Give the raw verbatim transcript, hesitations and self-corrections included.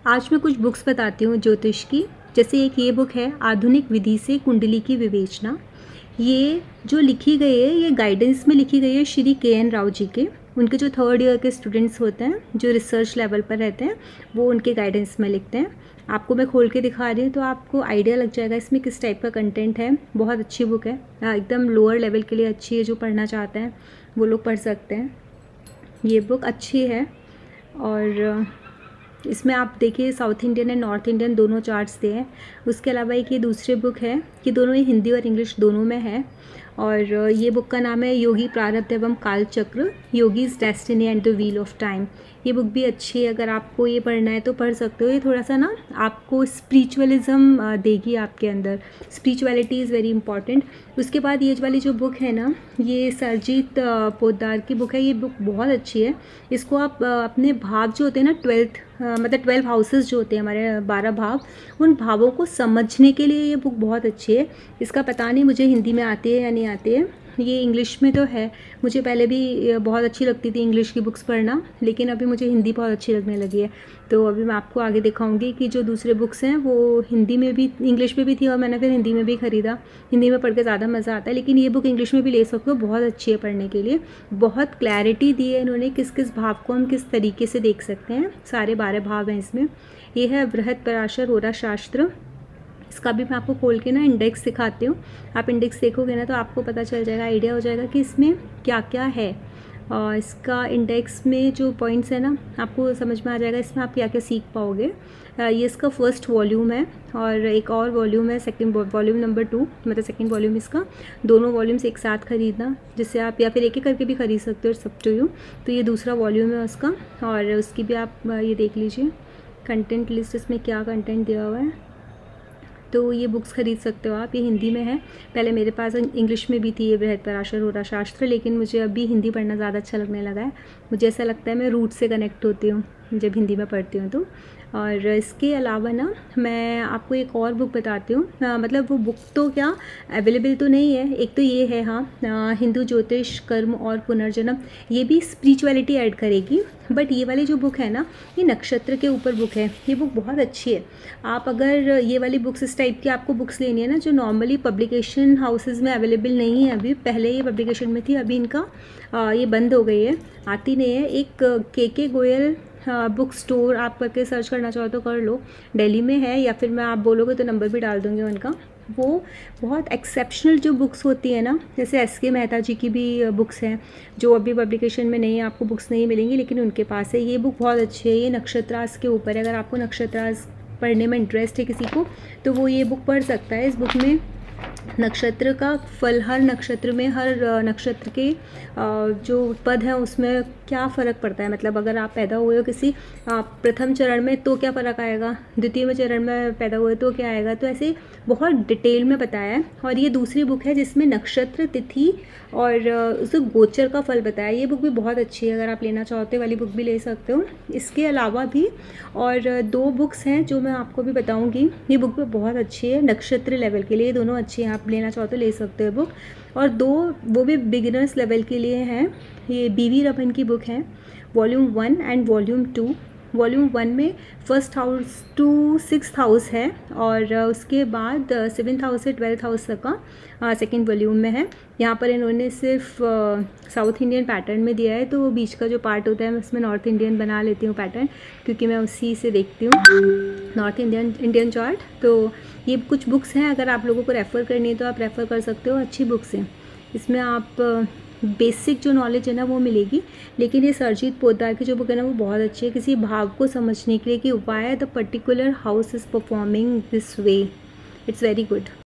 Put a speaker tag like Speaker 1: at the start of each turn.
Speaker 1: आज मैं कुछ बुक्स बताती हूँ ज्योतिष की। जैसे एक ये बुक है, आधुनिक विधि से कुंडली की विवेचना। ये जो लिखी गई है, ये गाइडेंस में लिखी गई है श्री के एन राव जी के। उनके जो थर्ड ईयर के स्टूडेंट्स होते हैं, जो रिसर्च लेवल पर रहते हैं, वो उनके गाइडेंस में लिखते हैं। आपको मैं खोल के दिखा रही हूँ तो आपको आइडिया लग जाएगा इसमें किस टाइप का कंटेंट है। बहुत अच्छी बुक है, एकदम लोअर लेवल के लिए अच्छी है। जो पढ़ना चाहते हैं वो लोग पढ़ सकते हैं। ये बुक अच्छी है और इसमें आप देखिए South Indian and North Indian दोनों चार्ट्स दिए हैं। उसके अलावा एक ये दूसरी बुक है कि दोनों ही हिंदी और इंग्लिश दोनों में है। और ये बुक का नाम है योगी प्रारब्ध evam Kaal Chakra, yogi's destiny and the wheel of time. ये बुक भी अच्छी है, अगर आपको ये पढ़ना है तो पढ़ सकते हो। ये थोड़ा सा ना आपको स्पिरिचुअलिज्म देगी आपके अंदर। Spirituality is very important. उसके बाद ये वाली जो बुक है ना, ये सरजीत पोद्दार की बुक है। ये बुक बहुत अच्छी है। इसको आप अपने भाव जो होते हैं ना, ट्वेल्थ मतलब ट्वेल्व हाउसेस जो होते हैं हमारे, बारह भाव, उन भावों को समझने के लिए ये बुक बहुत अच्छी है। इसका पता नहीं मुझे हिंदी में आती है या नहीं आती है। ये इंग्लिश में तो है। मुझे पहले भी बहुत अच्छी लगती थी इंग्लिश की बुक्स पढ़ना, लेकिन अभी मुझे हिंदी बहुत अच्छी लगने लगी है। तो अभी मैं आपको आगे दिखाऊंगी कि जो दूसरे बुक्स हैं वो हिंदी में भी, इंग्लिश में भी थी और मैंने फिर हिंदी में भी ख़रीदा। हिंदी में पढ़ के ज़्यादा मज़ा आता है, लेकिन ये बुक इंग्लिश में भी ले सकते हो, बहुत अच्छी है पढ़ने के लिए। बहुत क्लैरिटी दी है इन्होंने, किस किस भाव को हम किस तरीके से देख सकते हैं। सारे बारह भाव हैं इसमें। ये है बृहद पराशर होरा शास्त्र। इसका भी मैं आपको खोल के ना इंडेक्स दिखाती हूँ। आप इंडेक्स देखोगे ना तो आपको पता चल जाएगा, आइडिया हो जाएगा कि इसमें क्या क्या है। और इसका इंडेक्स में जो पॉइंट्स है ना, आपको समझ में आ जाएगा इसमें आप क्या क्या सीख पाओगे। ये इसका फर्स्ट वॉल्यूम है और एक और वॉल्यूम है, सेकंड वॉल्यूम नंबर टू, मतलब सेकंड वॉल्यूम इसका। दोनों वॉल्यूम्स एक साथ खरीदना, जिससे आप या फिर एक एक करके भी खरीद सकते हो, सब टू यू। तो ये दूसरा वॉल्यूम है उसका, और उसकी भी आप ये देख लीजिए कंटेंट लिस्ट, इसमें क्या कंटेंट दिया हुआ है। तो ये बुक्स खरीद सकते हो आप। ये हिंदी में है। पहले मेरे पास इंग्लिश में भी थी ये बृहद पराशर होरा शास्त्र, लेकिन मुझे अभी हिंदी पढ़ना ज़्यादा अच्छा लगने लगा है। मुझे ऐसा लगता है मैं रूट से कनेक्ट होती हूँ जब हिंदी में पढ़ती हूँ तो। और इसके अलावा ना मैं आपको एक और बुक बताती हूँ। मतलब वो बुक तो क्या अवेलेबल तो नहीं है। एक तो ये है, हाँ, हिंदू ज्योतिष कर्म और पुनर्जन्म। ये भी स्पिरिचुअलिटी ऐड करेगी, बट ये वाली जो बुक है ना, ये नक्षत्र के ऊपर बुक है। ये बुक बहुत अच्छी है। आप अगर ये वाली बुक्स, इस टाइप की आपको बुक्स लेनी है ना, जो नॉर्मली पब्लिकेशन हाउसेज में अवेलेबल नहीं है अभी, पहले ये पब्लिकेशन में थी, अभी इनका आ, ये बंद हो गई है, आती नहीं है। एक के के गोयल बुक स्टोर आप करके सर्च करना चाहो तो कर लो, दिल्ली में है, या फिर मैं आप बोलोगे तो नंबर भी डाल दूँगी उनका। वो बहुत एक्सेप्शनल जो बुक्स होती है ना, जैसे एस के मेहता जी की भी बुक्स हैं जो अभी पब्लिकेशन में नहीं है, आपको बुक्स नहीं मिलेंगी, लेकिन उनके पास है। ये बुक बहुत अच्छी है। ये नक्षत्रास के ऊपर है। अगर आपको नक्षत्रास पढ़ने में इंटरेस्ट है किसी को, तो वो ये बुक पढ़ सकता है। इस बुक में नक्षत्र का फल, हर नक्षत्र में, हर नक्षत्र के जो पद हैं उसमें क्या फ़र्क पड़ता है। मतलब अगर आप पैदा हुए हो किसी प्रथम चरण में तो क्या फ़र्क आएगा, द्वितीय में चरण में पैदा हुए तो क्या आएगा। तो ऐसे बहुत डिटेल में बताया है। और ये दूसरी बुक है जिसमें नक्षत्र, तिथि और उस गोचर का फल बताया। ये बुक भी बहुत अच्छी है। अगर आप लेना चाहते वाली बुक भी ले सकते हो। इसके अलावा भी और दो बुक्स हैं जो मैं आपको भी बताऊँगी। ये बुक भी बहुत अच्छी है नक्षत्र लेवल के लिए, दोनों अच्छी हैं। आप लेना चाहो तो ले सकते हो बुक। और दो वो भी बिगिनर्स लेवल के लिए हैं। ये बी वी रमन की बुक है, volume one and volume two. Volume one में first house to six house है, और उसके बाद सेवन्थ हाउस से ट्वेल्थ हाउस तक का सेकेंड वॉल्यूम में है। यहाँ पर इन्होंने सिर्फ साउथ इंडियन पैटर्न में दिया है, तो वो बीच का जो पार्ट होता है मैं उसमें नॉर्थ इंडियन बना लेती हूँ पैटर्न, क्योंकि मैं उसी से देखती हूँ नॉर्थ इंडियन इंडियन चार्ट। तो ये कुछ बुक्स हैं, अगर आप लोगों को रेफ़र करनी है तो आप रेफ़र कर सकते हो। अच्छी बुक्स हैं, इसमें आप बेसिक जो नॉलेज है ना वो मिलेगी। लेकिन ये सरजीत पोद्दार की जो बुक है ना वो बहुत अच्छी है, किसी भाव को समझने के लिए कि why the particular house is performing this way. It's very good.